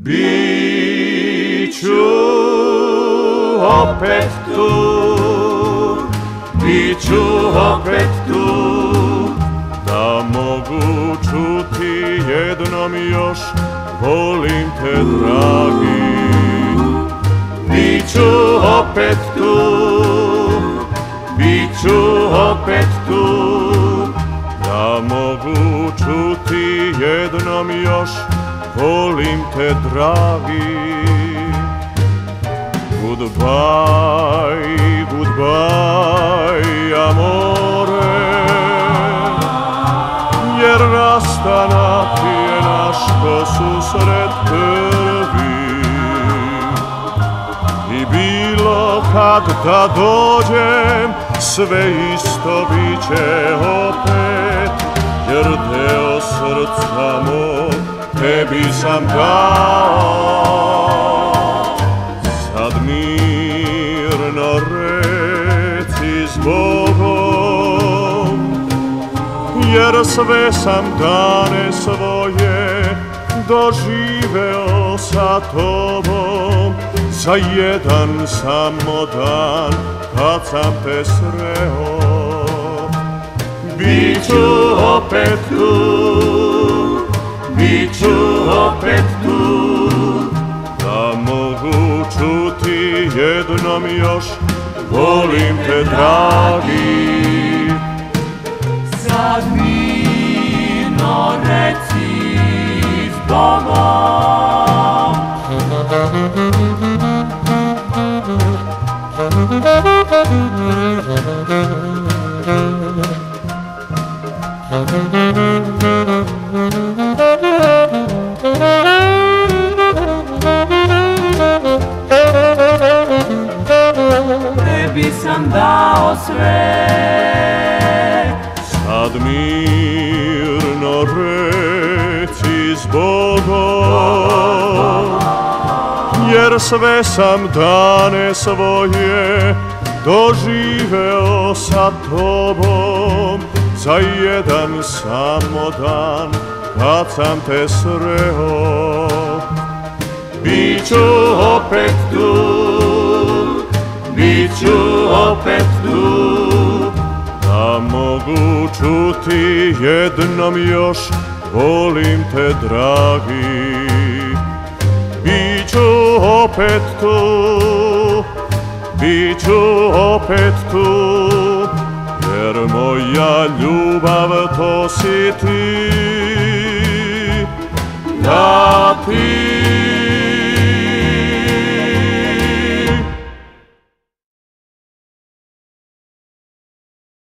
Biću opet tu, biću opet tu, da mogu čuti jednom još, volim te dragi. Biću opet tu, biću opet tu, da mogu čuti jednom još, volim te dragi. Goodbye, goodbye, amore, jer rastanak je naš ko susret prvi. I bilo kad da dođem, sve isto biće opet, jer deo srca mog tebi sam dao. Sad mirno reci s Bogom, jer sve sam dane svoje doživeo sa tobom. Za jedan samo dan kad sam te sreo. Biću opet tu, biću opet tu, da mogu čuti jednom još, volim te dragi. Sad mirno reci s Bogom, tebi sam dao sve. Sad mirno reci s Bogom, jer sve sam dane svoje doživeo sa tobom. Za jedan samo dan kad sam te sreo. Biću opet tu, biću opet tu, da mogu čuti jednom još, volim te dragi. Biću opet tu, biću opet tu, jer moja ljubav to si ti. Da ti